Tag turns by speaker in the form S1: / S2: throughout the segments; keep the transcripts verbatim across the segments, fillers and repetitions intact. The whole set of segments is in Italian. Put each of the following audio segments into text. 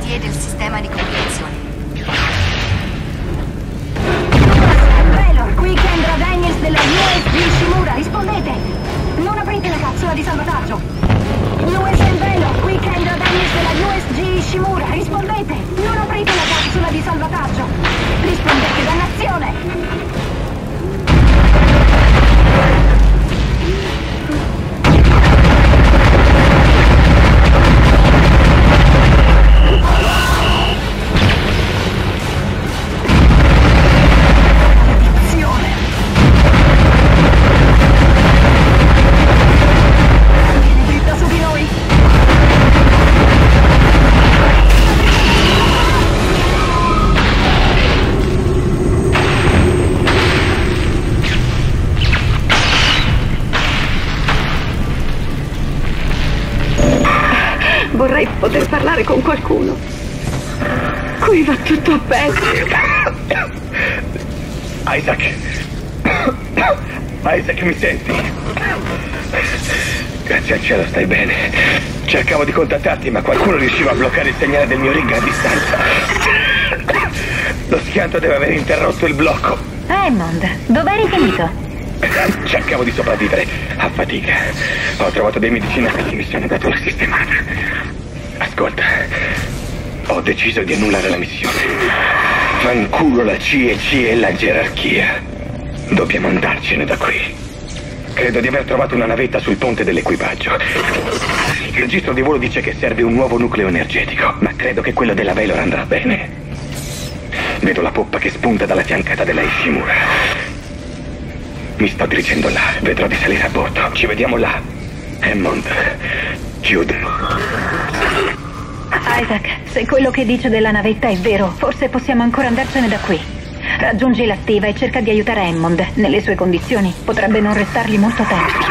S1: garanzie del sistema di comunicazione.
S2: Velo, qui Kendra Daniels della U S G Shimura, rispondete! Non aprite la capsula di salvataggio! U S N Velo, qui Kendra Daniels della U S G Shimura, rispondete! Non aprite la capsula di salvataggio! Rispondete, dannazione!
S3: Vorrei poter parlare con qualcuno. Qui va tutto a pezzi.
S4: Isaac. Isaac, mi senti? Grazie al cielo stai bene. Cercavo di contattarti, ma qualcuno riusciva a bloccare il segnale del mio rig a distanza. Lo schianto deve aver interrotto il blocco.
S2: Hammond, dov'eri finito?
S4: Cercavo di sopravvivere a fatica. Ho trovato dei medicinali che mi sono dato la sistemata. Ascolta, ho deciso di annullare la missione. Fanculo la C E C e la gerarchia. Dobbiamo andarcene da qui. Credo di aver trovato una navetta sul ponte dell'equipaggio. Il registro di volo dice che serve un nuovo nucleo energetico, ma credo che quello della Valor andrà bene. Vedo la poppa che spunta dalla fiancata della Ishimura. Mi sto dirigendo là, vedrò di salire a bordo. Ci vediamo là. Hammond, chiude.
S2: Isaac, se quello che dice della navetta è vero, forse possiamo ancora andarcene da qui. Raggiungi la stiva e cerca di aiutare Hammond. Nelle sue condizioni potrebbe non restargli molto tempo.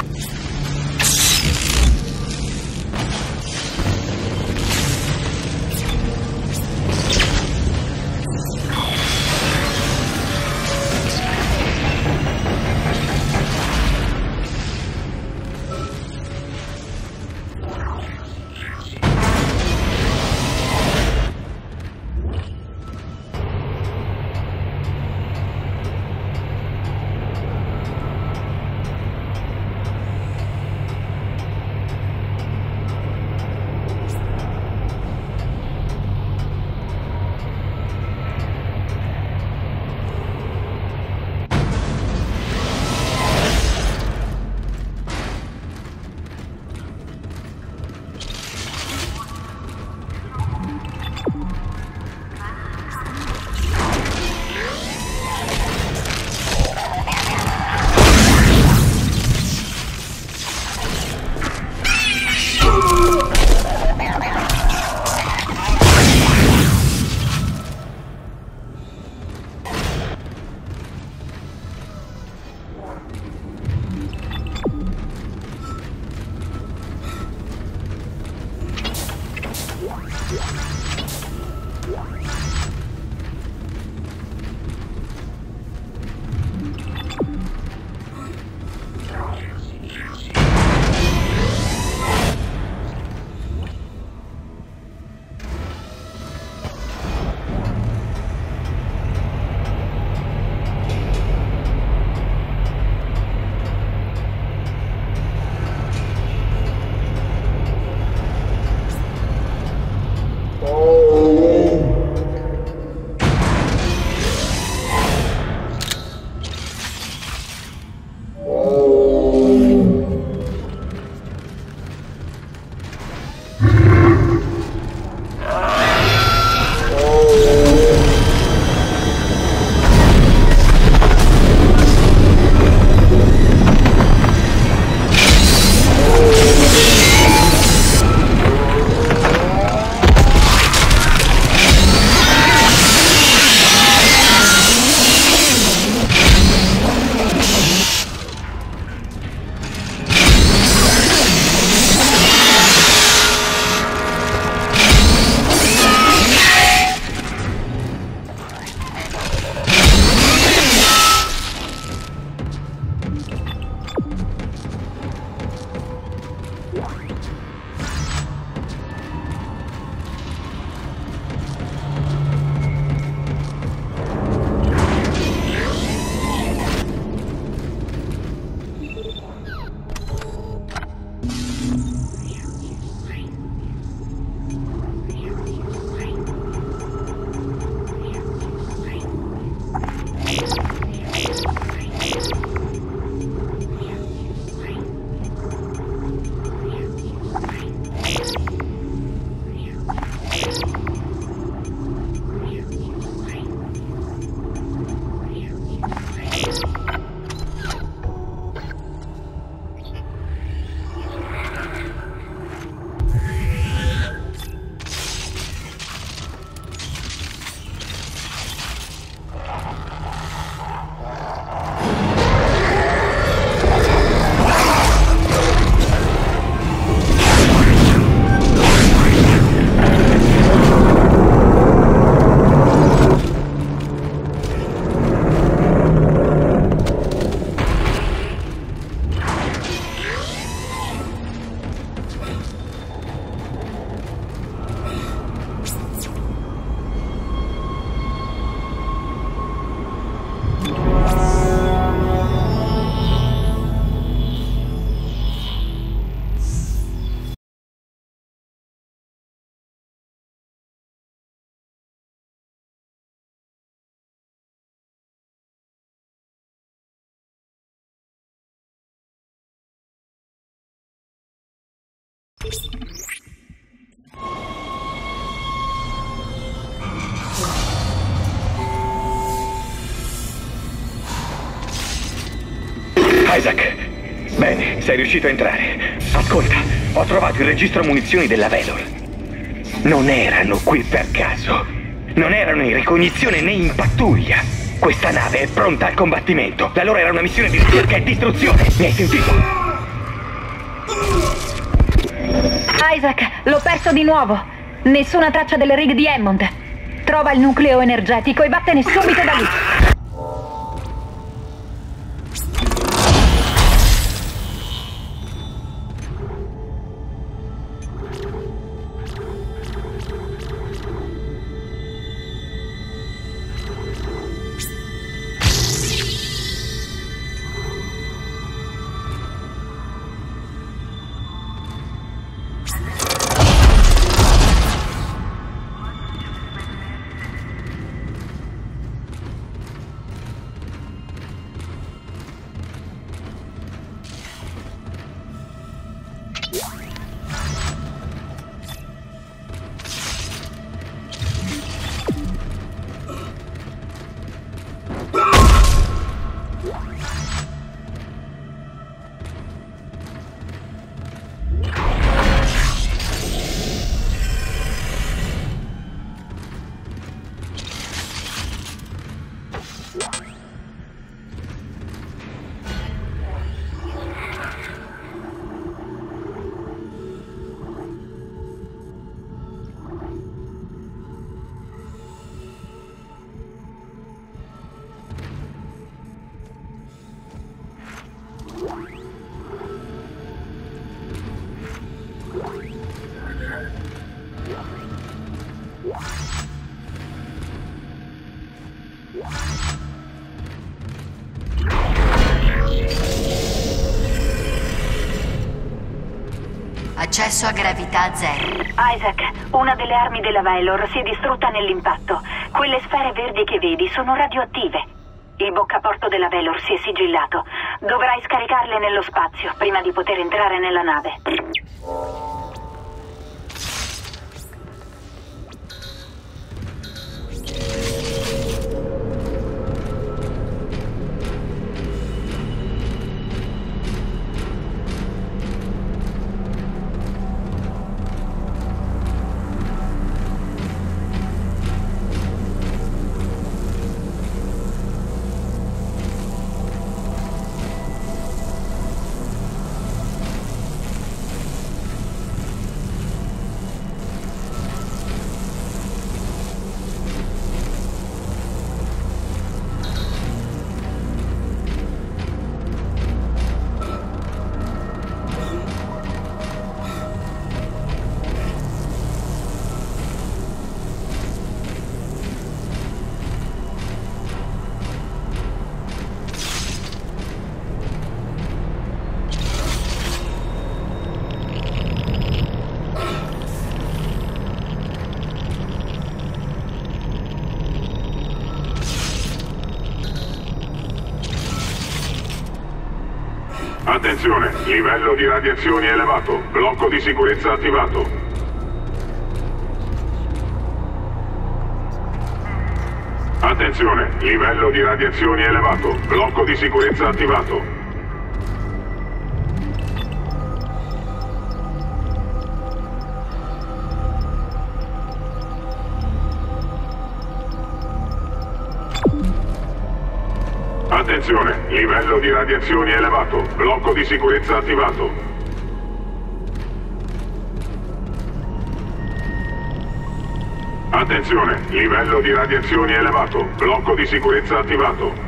S4: Isaac, bene, sei riuscito a entrare. Ascolta, ho trovato il registro munizioni della Valor. Non erano qui per caso. Non erano in ricognizione né in pattuglia. Questa nave è pronta al combattimento. La loro era una missione di ricerca e distruzione. Mi hai sentito?
S2: Isaac, l'ho perso di nuovo. Nessuna traccia delle rig di Hammond. Trova il nucleo energetico e vattene subito da lì.
S1: Accesso a gravità zero.
S2: Isaac, una delle armi della Valor si è distrutta nell'impatto. Quelle sfere verdi che vedi sono radioattive. Il boccaporto della Valor si è sigillato. Dovrai scaricarle nello spazio prima di poter entrare nella nave.
S5: Attenzione, livello di radiazioni elevato, blocco di sicurezza attivato. Attenzione, livello di radiazioni elevato, blocco di sicurezza attivato. Attenzione, livello di radiazioni elevato, blocco di sicurezza attivato. Attenzione, livello di radiazioni elevato, blocco di sicurezza attivato.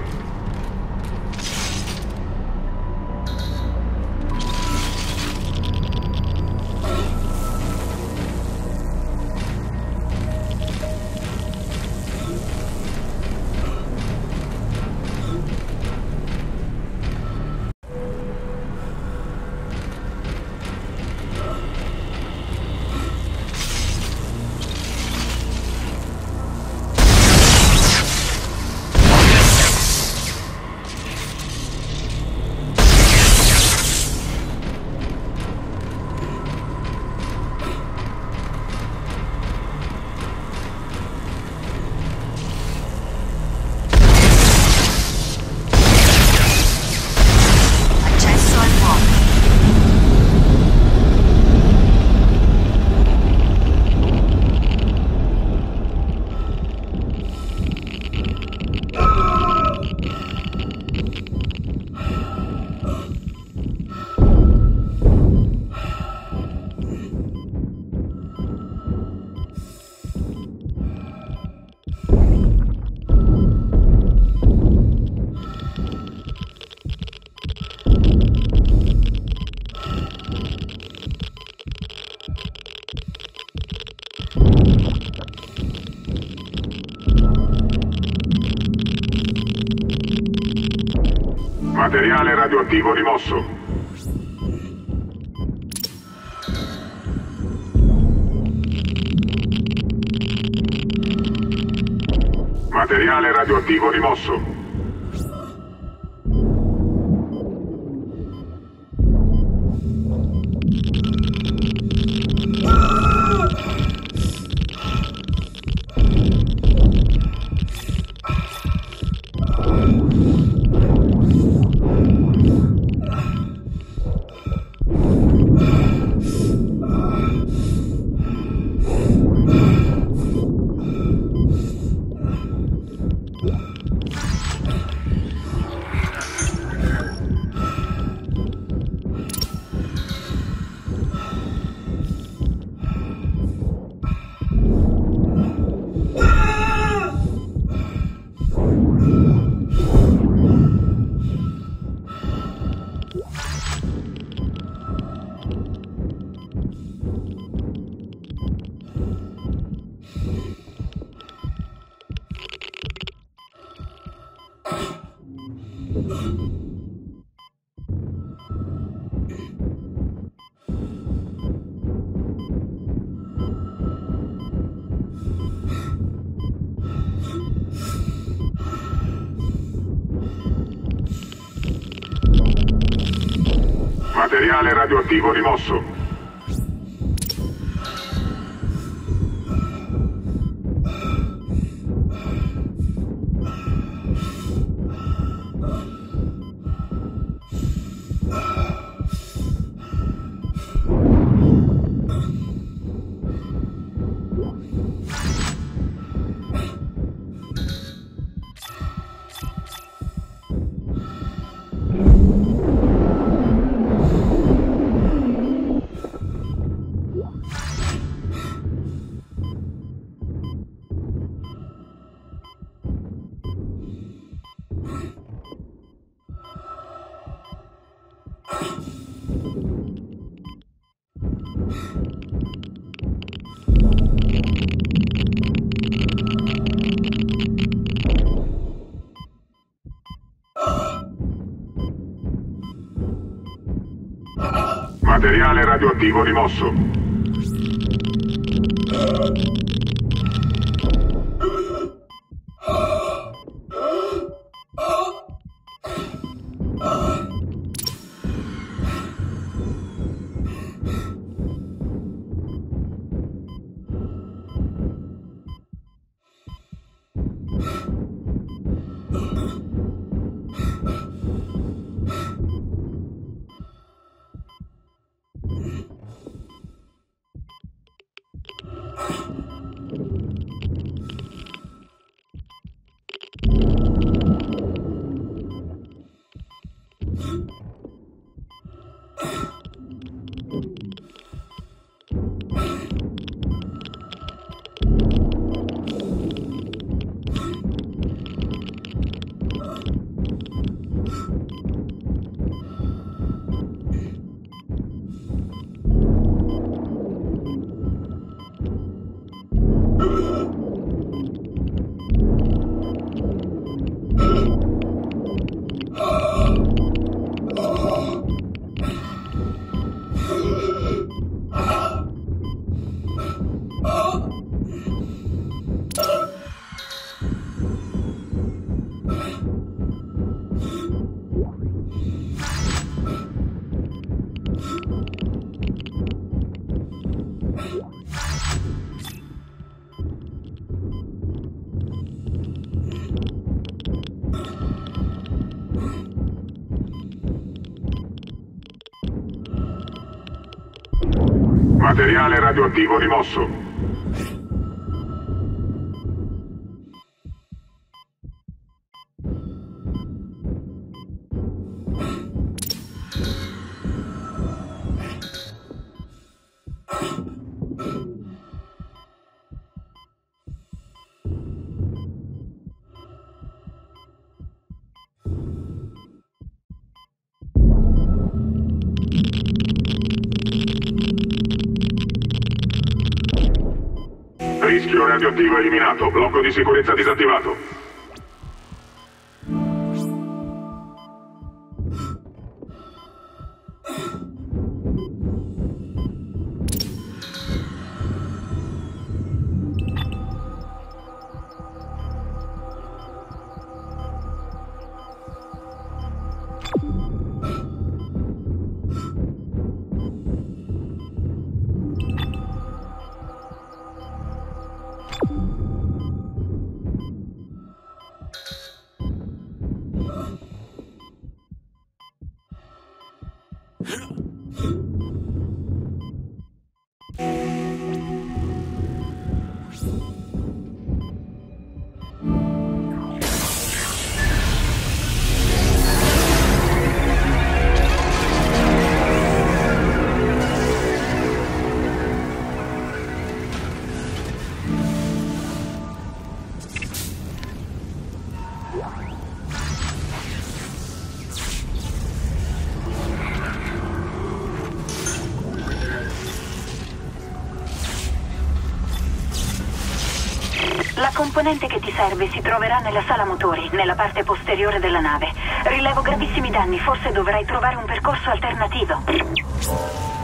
S5: Materiale radioattivo rimosso. Materiale radioattivo rimosso. Materiale radioattivo rimosso. Materiale radioattivo rimosso. Materiale radioattivo rimosso. Rischio radioattivo eliminato, blocco di sicurezza disattivato.
S2: La componente che ti serve si troverà nella sala motori, nella parte posteriore della nave. Rilevo gravissimi danni, forse dovrai trovare un percorso alternativo.